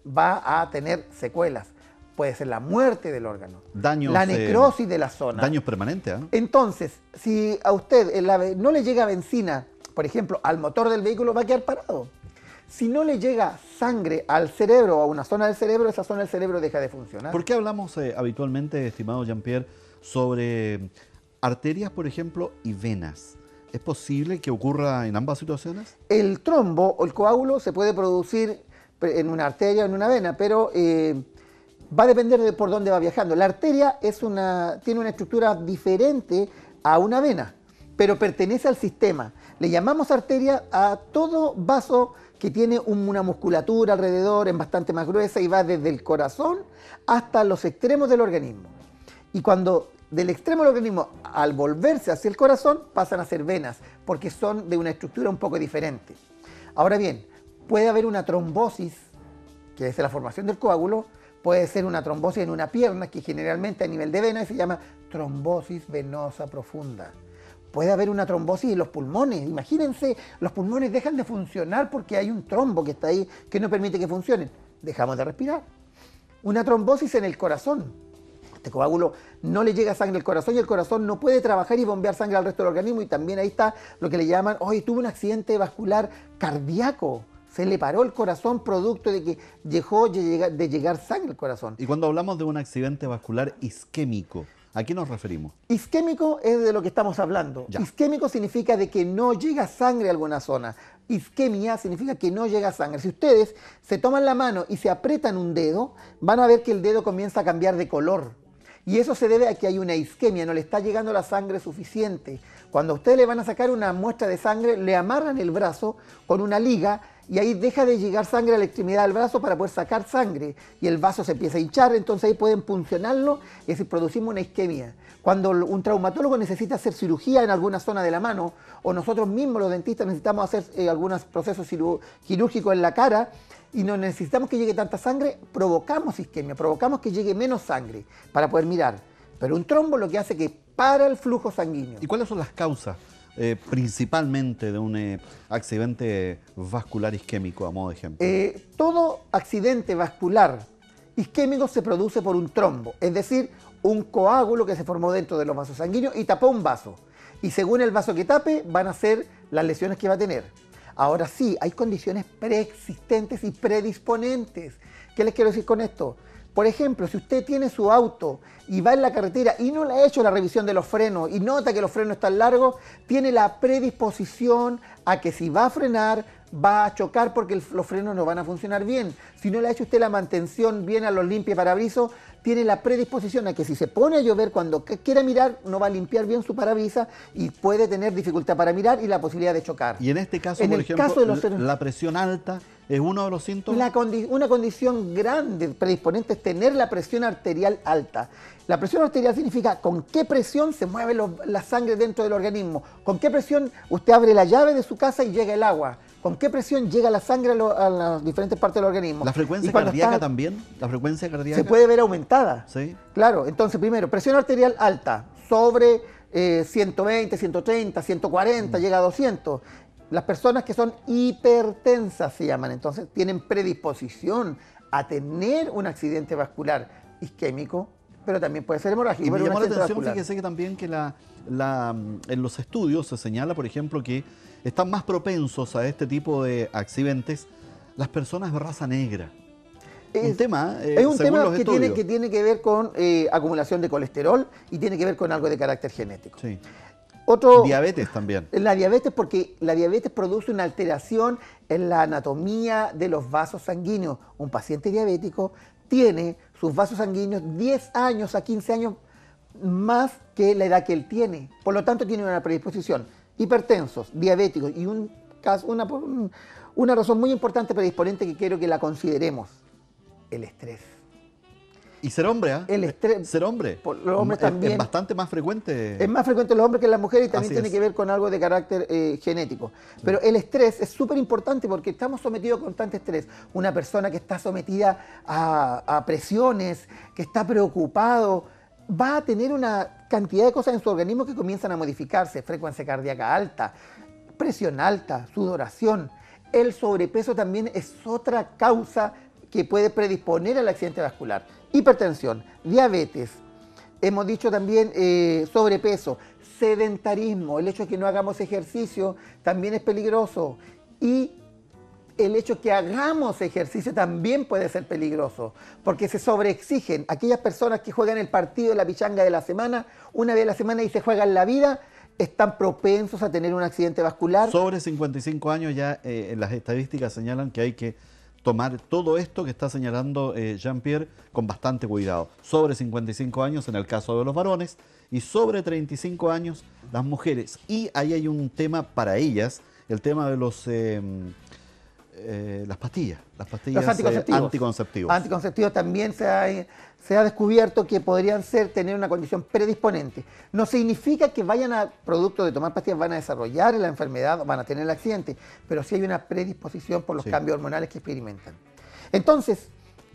va a tener secuelas. Puede ser la muerte del órgano, daños, la necrosis eh, de la zona. Daños permanentes. ¿eh? Entonces, si a usted la, no le llega benzina, por ejemplo, al motor del vehículo, va a quedar parado. Si no le llega sangre al cerebro o a una zona del cerebro, esa zona del cerebro deja de funcionar. ¿Por qué hablamos eh, habitualmente, estimado Jean-Pierre, sobre arterias, por ejemplo, y venas? ¿Es posible que ocurra en ambas situaciones? El trombo o el coágulo se puede producir en una arteria o en una vena, pero eh, va a depender de por dónde va viajando. La arteria es una, tiene una estructura diferente a una vena, pero pertenece al sistema. Le llamamos arteria a todo vaso que tiene una musculatura alrededor, es bastante más gruesa y va desde el corazón hasta los extremos del organismo. Y cuando del extremo del organismo, al volverse hacia el corazón, pasan a ser venas, porque son de una estructura un poco diferente. Ahora bien, puede haber una trombosis, que es la formación del coágulo, puede ser una trombosis en una pierna, que generalmente a nivel de vena se llama trombosis venosa profunda. Puede haber una trombosis en los pulmones. Imagínense, los pulmones dejan de funcionar porque hay un trombo que está ahí que no permite que funcionen. Dejamos de respirar. Una trombosis en el corazón. Este coágulo no le llega sangre al corazón y el corazón no puede trabajar y bombear sangre al resto del organismo. Y también ahí está lo que le llaman, hoy tuvo un accidente vascular cardíaco. Se le paró el corazón producto de que dejó de llegar, de llegar sangre al corazón. Y cuando hablamos de un accidente vascular isquémico, ¿a qué nos referimos? Isquémico es de lo que estamos hablando. Ya. Isquémico significa de que no llega sangre a alguna zona. Isquemia significa que no llega sangre. Si ustedes se toman la mano y se aprietan un dedo, van a ver que el dedo comienza a cambiar de color. Y eso se debe a que hay una isquemia, no le está llegando la sangre suficiente. Cuando a ustedes le van a sacar una muestra de sangre, le amarran el brazo con una liga y ahí deja de llegar sangre a la extremidad del brazo para poder sacar sangre. Y el vaso se empieza a hinchar, entonces ahí pueden puncionarlo y así producimos una isquemia. Cuando un traumatólogo necesita hacer cirugía en alguna zona de la mano, o nosotros mismos los dentistas necesitamos hacer eh, algunos procesos quirúrgicos en la cara, y no necesitamos que llegue tanta sangre, provocamos isquemia, provocamos que llegue menos sangre para poder mirar. Pero un trombo lo que hace es que para el flujo sanguíneo. ¿Y cuáles son las causas eh, principalmente de un eh, accidente vascular isquémico, a modo de ejemplo? Eh, todo accidente vascular isquémico se produce por un trombo, es decir, un coágulo que se formó dentro de los vasos sanguíneos y tapó un vaso. Y según el vaso que tape, van a ser las lesiones que va a tener. Ahora sí, hay condiciones preexistentes y predisponentes. ¿Qué les quiero decir con esto? Por ejemplo, si usted tiene su auto y va en la carretera y no le ha hecho la revisión de los frenos y nota que los frenos están largos, tiene la predisposición a que si va a frenar, va a chocar porque el, los frenos no van a funcionar bien. Si no le ha hecho usted la mantención bien a los limpiaparabrisas, tiene la predisposición a que si se pone a llover cuando quiera mirar, no va a limpiar bien su parabrisas y puede tener dificultad para mirar y la posibilidad de chocar. Y en este caso, en por el ejemplo, caso de los... la presión alta es uno de los síntomas. La condi una condición grande, predisponente, es tener la presión arterial alta. La presión arterial significa con qué presión se mueve lo, la sangre dentro del organismo, con qué presión usted abre la llave de su casa y llega el agua, con qué presión llega la sangre a, lo, a las diferentes partes del organismo. ¿La frecuencia cardíaca está, también? ¿La frecuencia cardíaca? Se puede ver aumentada. Sí. Claro, entonces primero, presión arterial alta, sobre eh, ciento veinte, ciento treinta, ciento cuarenta, mm. llega a doscientos. Las personas que son hipertensas se llaman, entonces tienen predisposición a tener un accidente vascular isquémico, pero también puede ser hemorrágico. Y me llamó la atención, vascular. Fíjese que también que la, la, en los estudios se señala, por ejemplo, que están más propensos a este tipo de accidentes las personas de raza negra. Es un tema, eh, es un según tema los que, estudios. tiene, que tiene que ver con eh, acumulación de colesterol y tiene que ver con algo de carácter genético. Sí. Otro, diabetes también. La diabetes, porque la diabetes produce una alteración en la anatomía de los vasos sanguíneos. Un paciente diabético tiene sus vasos sanguíneos diez años a quince años más que la edad que él tiene. Por lo tanto, tiene una predisposición. Hipertensos, diabéticos y un caso, una, una razón muy importante predisponente que quiero que la consideremos: el estrés. Y ser hombre, ¿ah? El estrés. Ser hombre. Por los hombres es, también. Es bastante más frecuente. Es más frecuente en los hombres que en las mujeres y también Así tiene es. que ver con algo de carácter eh, genético. Pero el estrés es súper importante porque estamos sometidos a constante estrés. Una persona que está sometida a, a presiones, que está preocupado, va a tener una cantidad de cosas en su organismo que comienzan a modificarse. Frecuencia cardíaca alta, presión alta, sudoración. El sobrepeso también es otra causa que puede predisponer al accidente vascular. Hipertensión, diabetes, hemos dicho también eh, sobrepeso, sedentarismo, el hecho de que no hagamos ejercicio también es peligroso. Y el hecho de que hagamos ejercicio también puede ser peligroso, porque se sobreexigen. Aquellas personas que juegan el partido de la pichanga de la semana, una vez a la semana y se juegan la vida, están propensos a tener un accidente vascular. Sobre cincuenta y cinco años ya eh, las estadísticas señalan que hay que tomar todo esto que está señalando eh, Jean-Pierre con bastante cuidado. Sobre cincuenta y cinco años en el caso de los varones y sobre treinta y cinco años las mujeres. Y ahí hay un tema para ellas, el tema de los eh, eh, las pastillas, las pastillas Los anticonceptivos. Eh, anticonceptivos. Anticonceptivos también se ha, se ha descubierto que podrían ser, tener una condición predisponente. No significa que vayan a, producto de tomar pastillas, van a desarrollar la enfermedad, van a tener el accidente, pero sí hay una predisposición por los Sí. cambios hormonales que experimentan. Entonces,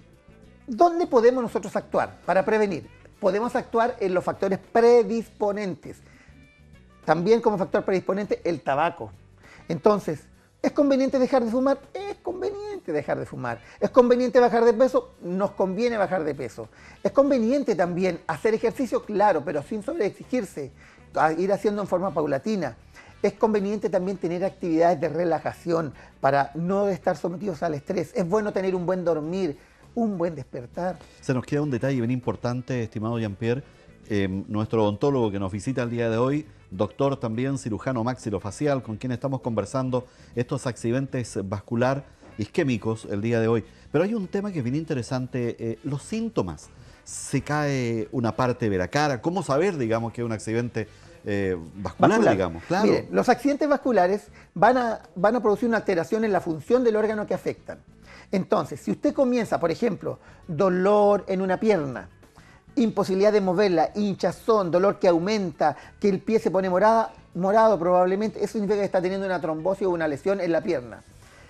¿dónde podemos nosotros actuar para prevenir? Podemos actuar en los factores predisponentes. También como factor predisponente, el tabaco. Entonces, ¿es conveniente dejar de fumar? Es conveniente dejar de fumar. ¿Es conveniente bajar de peso? Nos conviene bajar de peso. ¿Es conveniente también hacer ejercicio? Claro, pero sin sobreexigirse, a ir haciendo en forma paulatina. Es conveniente también tener actividades de relajación para no estar sometidos al estrés. Es bueno tener un buen dormir, un buen despertar. Se nos queda un detalle bien importante, estimado Jean-Pierre. Eh, nuestro odontólogo que nos visita el día de hoy, doctor también cirujano maxilofacial, con quien estamos conversando estos accidentes vascular isquémicos el día de hoy. Pero hay un tema que es bien interesante, eh, los síntomas. Se cae una parte de la cara, ¿cómo saber, digamos, que es un accidente eh, vascular, Vascular. digamos? Claro. Mire, los accidentes vasculares van a, van a producir una alteración en la función del órgano que afectan. Entonces, si usted comienza, por ejemplo, dolor en una pierna, imposibilidad de moverla, hinchazón, dolor que aumenta, que el pie se pone morada, morado probablemente, eso significa que está teniendo una trombosis o una lesión en la pierna.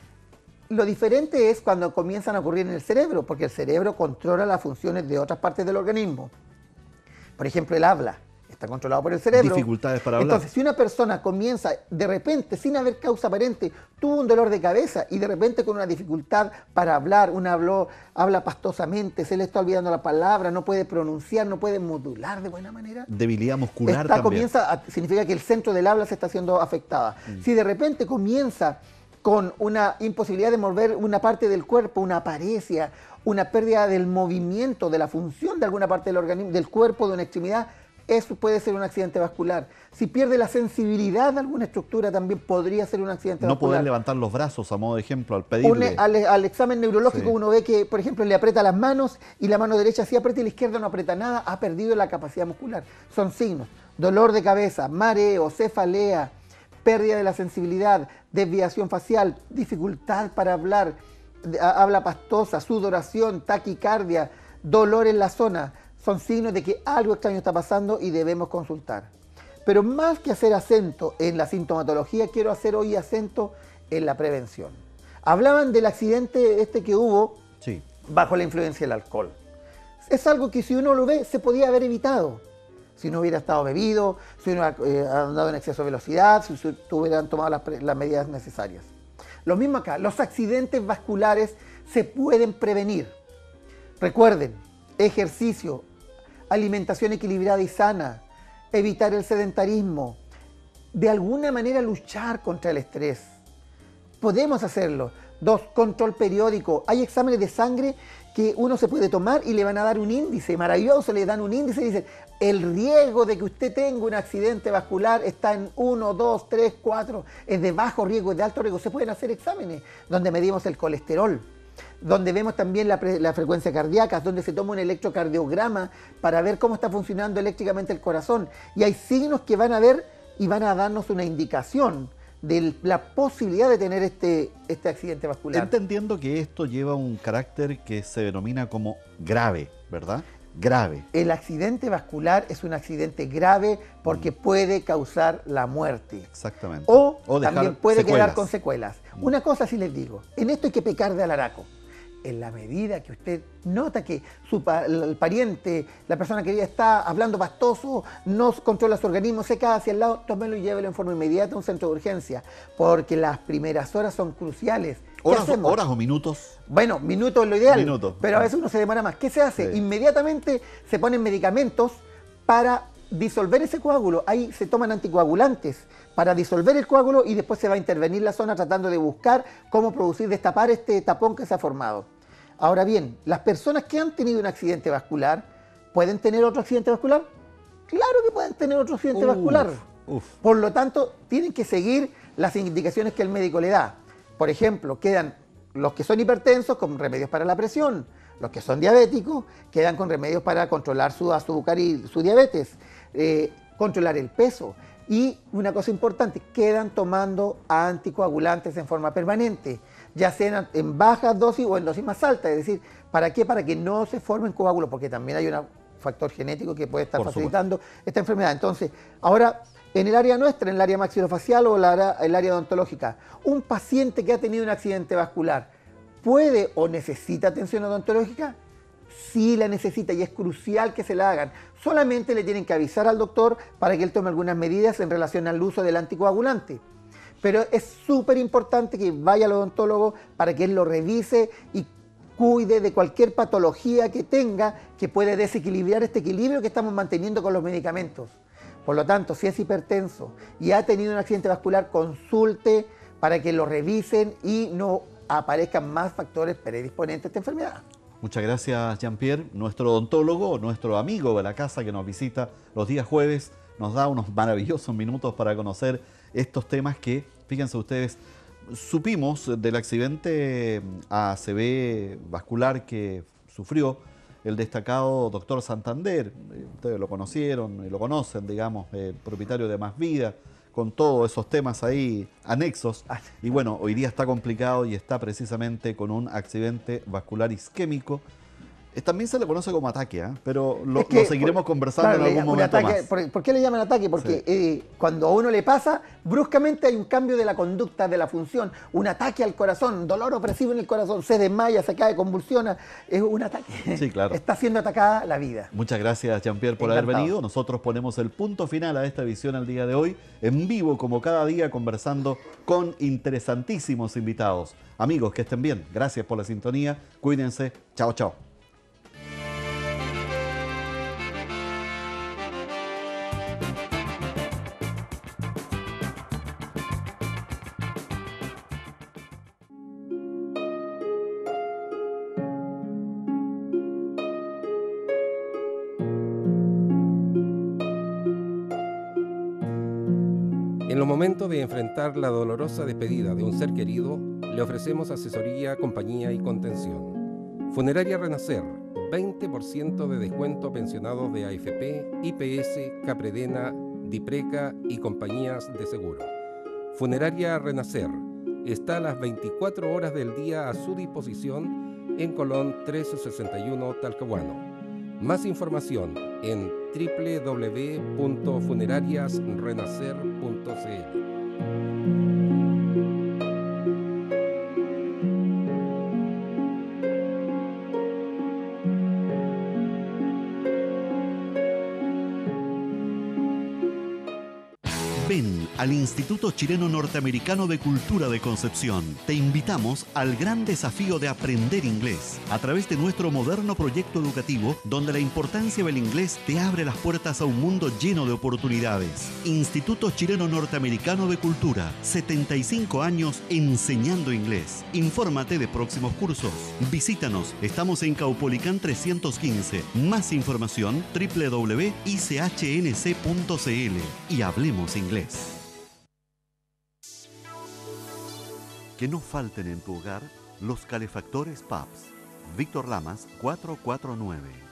Lo diferente es cuando comienzan a ocurrir en el cerebro, porque el cerebro controla las funciones de otras partes del organismo. Por ejemplo, el habla está controlado por el cerebro. Dificultades para hablar. Entonces, si una persona comienza de repente, sin haber causa aparente, tuvo un dolor de cabeza y de repente con una dificultad para hablar, una habló, habla pastosamente, se le está olvidando la palabra, no puede pronunciar, no puede modular de buena manera. Debilidad muscular Esta también. comienza a- significa que el centro del habla se está siendo afectada. Mm. Si de repente comienza con una imposibilidad de mover una parte del cuerpo, una paresia, una pérdida del movimiento, de la función de alguna parte del organismo, del cuerpo, de una extremidad, eso puede ser un accidente vascular. Si pierde la sensibilidad de alguna estructura, también podría ser un accidente No vascular. poder levantar los brazos, a modo de ejemplo, al Un- pedirle. al, al examen neurológico Sí. uno ve que, por ejemplo, le aprieta las manos y la mano derecha sí aprieta y la izquierda no aprieta nada, ha perdido la capacidad muscular. Son signos: dolor de cabeza, mareo, cefalea, pérdida de la sensibilidad, desviación facial, dificultad para hablar, de- a- habla pastosa, sudoración, taquicardia, dolor en la zona. Son signos de que algo extraño está pasando y debemos consultar. Pero más que hacer acento en la sintomatología, quiero hacer hoy acento en la prevención. Hablaban del accidente este que hubo Sí. bajo la influencia del alcohol. Es algo que si uno lo ve, se podía haber evitado. Si no hubiera estado bebido, si uno hubiera eh, andado en exceso de velocidad, si se hubieran tomado las, pre- las medidas necesarias. Lo mismo acá, los accidentes vasculares se pueden prevenir. Recuerden, ejercicio, alimentación equilibrada y sana, evitar el sedentarismo, de alguna manera luchar contra el estrés. Podemos hacerlo. Dos, control periódico. Hay exámenes de sangre que uno se puede tomar y le van a dar un índice maravilloso, le dan un índice y dicen, el riesgo de que usted tenga un accidente vascular está en uno, dos, tres, cuatro, es de bajo riesgo, es de alto riesgo. Se pueden hacer exámenes donde medimos el colesterol, donde vemos también la, la frecuencia cardíaca, donde se toma un electrocardiograma para ver cómo está funcionando eléctricamente el corazón. Y hay signos que van a ver y van a darnos una indicación de la posibilidad de tener este, este accidente vascular. Entendiendo que esto lleva un carácter que se denomina como grave, ¿verdad? Grave. El accidente vascular es un accidente grave porque mm. puede causar la muerte. Exactamente. O, o también puede secuelas. quedar con secuelas. Mm. Una cosa sí les digo, en esto hay que pecar de alaraco. En la medida que usted nota que su, el pariente, la persona querida está hablando pastoso, no controla su organismo, se cae hacia el lado, tómelo y llévelo en forma inmediata a un centro de urgencia, porque las primeras horas son cruciales. ¿Horas, horas o minutos? Bueno, minutos es lo ideal, Minutos. pero a veces uno se demora más. ¿Qué se hace? Sí. Inmediatamente se ponen medicamentos para disolver ese coágulo. Ahí se toman anticoagulantes para disolver el coágulo y después se va a intervenir la zona tratando de buscar cómo producir, destapar este tapón que se ha formado. Ahora bien, las personas que han tenido un accidente vascular, ¿pueden tener otro accidente vascular? Claro que pueden tener otro accidente uf, vascular. Uf. Por lo tanto, tienen que seguir las indicaciones que el médico le da. Por ejemplo, quedan los que son hipertensos con remedios para la presión, los que son diabéticos quedan con remedios para controlar su azúcar y su diabetes, eh, controlar el peso. Y una cosa importante, quedan tomando anticoagulantes en forma permanente, ya sean en bajas dosis o en dosis más altas. Es decir, ¿para qué? Para que no se formen coágulos, porque también hay un factor genético que puede estar Por facilitando supuesto. esta enfermedad. Entonces, ahora, en el área nuestra, en el área maxilofacial o el área, el área odontológica, un paciente que ha tenido un accidente vascular, ¿puede o necesita atención odontológica? Sí la necesita y es crucial que se la hagan. Solamente le tienen que avisar al doctor para que él tome algunas medidas en relación al uso del anticoagulante. Pero es súper importante que vaya al odontólogo para que él lo revise y cuide de cualquier patología que tenga que puede desequilibrar este equilibrio que estamos manteniendo con los medicamentos. Por lo tanto, si es hipertenso y ha tenido un accidente vascular, consulte para que lo revisen y no aparezcan más factores predisponentes a esta enfermedad. Muchas gracias, Jean-Pierre. Nuestro odontólogo, nuestro amigo de la casa que nos visita los días jueves, nos da unos maravillosos minutos para conocer estos temas que, fíjense ustedes, supimos del accidente A C V vascular que sufrió el destacado doctor Santander. Ustedes lo conocieron y lo conocen, digamos, el propietario de Más Vida, con todos esos temas ahí anexos. Y bueno, hoy día está complicado y está precisamente con un accidente vascular isquémico. También se le conoce como ataque, ¿eh? Pero lo, es que, lo seguiremos por, conversando claro, en algún momento ataque, más. Por, ¿Por qué le llaman ataque? Porque sí. eh, cuando a uno le pasa, bruscamente hay un cambio de la conducta, de la función, un ataque al corazón, dolor opresivo en el corazón, se desmaya, se cae, convulsiona, es un ataque. Sí, claro. Está siendo atacada la vida. Muchas gracias, Jean-Pierre, por Encantado. haber venido. Nosotros ponemos el punto final a esta edición el día de hoy, en vivo como cada día, conversando con interesantísimos invitados. Amigos, que estén bien. Gracias por la sintonía. Cuídense. Chao, chao. En los momentos de enfrentar la dolorosa despedida de un ser querido, le ofrecemos asesoría, compañía y contención. Funeraria Renacer, veinte por ciento de descuento a pensionados de A F P, I P S, Capredena, Dipreca y compañías de seguro. Funeraria Renacer está a las veinticuatro horas del día a su disposición en Colón trescientos sesenta y uno Talcahuano. Más información en doble u doble u doble u punto funerarias renacer punto c l. Ven a al Instituto Chileno Norteamericano de Cultura de Concepción. Te invitamos al gran desafío de aprender inglés a través de nuestro moderno proyecto educativo, donde la importancia del inglés te abre las puertas a un mundo lleno de oportunidades. Instituto Chileno Norteamericano de Cultura, setenta y cinco años enseñando inglés. Infórmate de próximos cursos. Visítanos, estamos en Caupolicán trescientos quince. Más información doble u doble u doble u punto i c h n c punto c l y hablemos inglés. Que no falten en tu hogar los calefactores P A P S. Víctor Lamas, cuatrocientos cuarenta y nueve.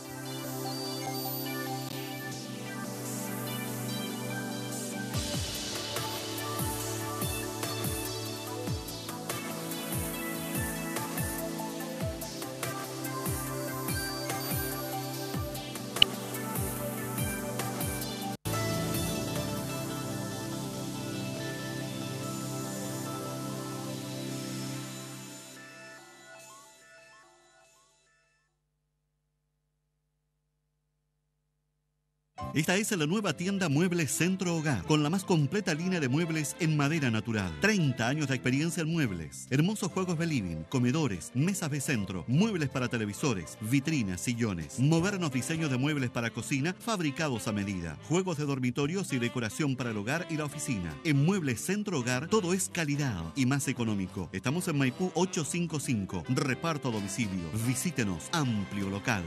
Esta es la nueva tienda Muebles Centro Hogar, con la más completa línea de muebles en madera natural. treinta años de experiencia en muebles. Hermosos juegos de living, comedores, mesas de centro, muebles para televisores, vitrinas, sillones. Modernos diseños de muebles para cocina, fabricados a medida. Juegos de dormitorios y decoración para el hogar y la oficina. En Muebles Centro Hogar, todo es calidad y más económico. Estamos en Maipú ochocientos cincuenta y cinco. Reparto a domicilio. Visítenos. Amplio local.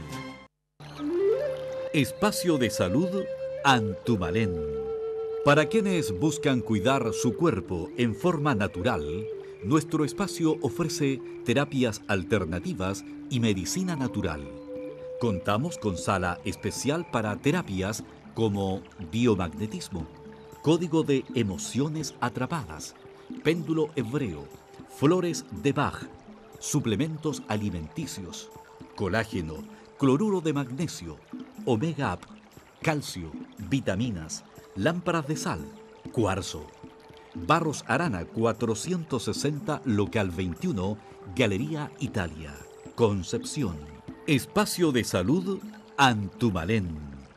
Espacio de salud Antumalén. Para quienes buscan cuidar su cuerpo en forma natural, nuestro espacio ofrece terapias alternativas y medicina natural. Contamos con sala especial para terapias como biomagnetismo, código de emociones atrapadas, péndulo hebreo, flores de Bach, suplementos alimenticios, colágeno, cloruro de magnesio, Omega Up, calcio, vitaminas, lámparas de sal, cuarzo. Barros Arana cuatrocientos sesenta, local veintiuno, Galería Italia, Concepción. Espacio de salud Antumalén.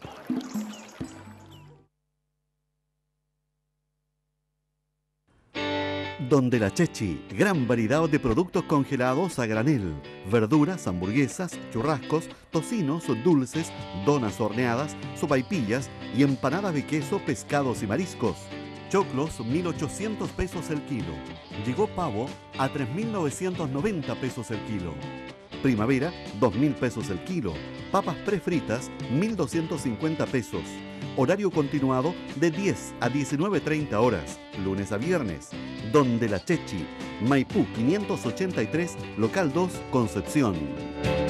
Donde la Chechi, gran variedad de productos congelados a granel, verduras, hamburguesas, churrascos, tocinos, dulces, donas horneadas, sopaipillas y empanadas de queso, pescados y mariscos. Choclos, mil ochocientos pesos el kilo. Llegó pavo a tres mil novecientos noventa pesos el kilo. Primavera, dos mil pesos el kilo. Papas prefritas, mil doscientos cincuenta pesos. Horario continuado de diez a diecinueve treinta horas, lunes a viernes. Donde la Chechi, Maipú quinientos ochenta y tres, local dos, Concepción.